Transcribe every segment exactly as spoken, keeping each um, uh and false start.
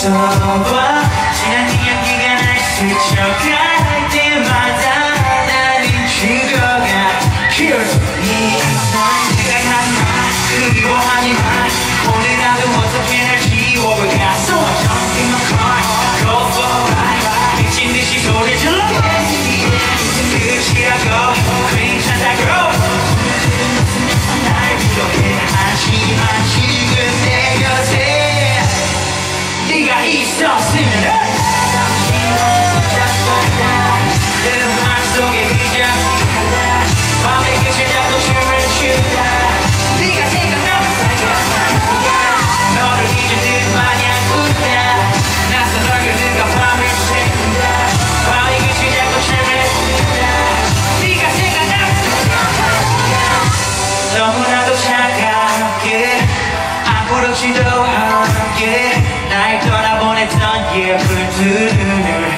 서봐 지난 이야기가 날 스쳐갈 때마다 나는 죽어가 이 생각하지마 그리워하지마 오늘 나도 어떻게 날 지워볼까 So I jump in my car Go for a ride 미친듯이 소리 질러 끝이라고 괜찮다고 날 부러해 하지만 지금 내 곁에 네가 있었으면 내 맘속에 그냥 밤의 끝을 잡고 춤을 추다 네가 생각나면 너를 잊은 듯 마냥 웃다 낯선 얼굴들과 밤을 새운다 밤의 끝을 잡고 춤을 추다 네가 생각나면 너무나도 차갑게 아무렇지도 않게 날 떠나보냈던 예쁜 두 눈을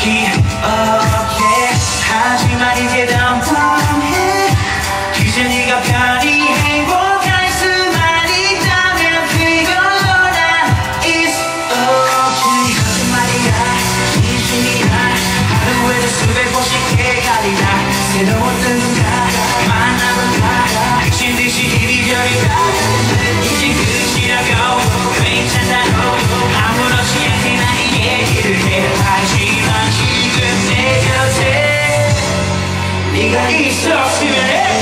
기억해 하지만 이제 덤덤해 그저 네가 편히 행복할 수만 있다면 그걸로 난 It's okay 거짓말이야 진심이야 하루에도 수백 번씩 헷갈리다 새로운 누군가 만나볼까 미친듯이 이리저리 가 이제 끝이라고 괜찮다고 아무렇지 않게 난 이 얘기를 해 하지만 지금 내 곁에 네가 있었으면 해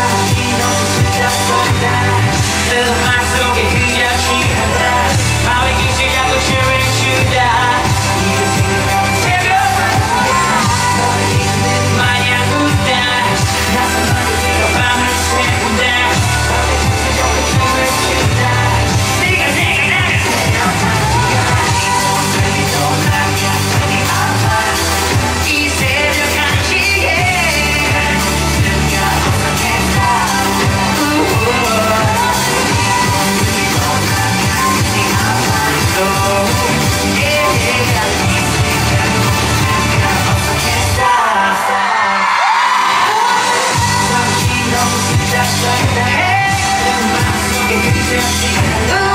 내 맘 속에 그저 취한다 밤의 빛을 잡고 춤을 추다 네가 생각나면 새벽 너를 잊은 듯 마냥 웃다 낯선 얼굴들과 밤을 새운다 밤의 빛을 잡고 춤을 추다 네가 생각나면 이 새벽 한시에 Hey,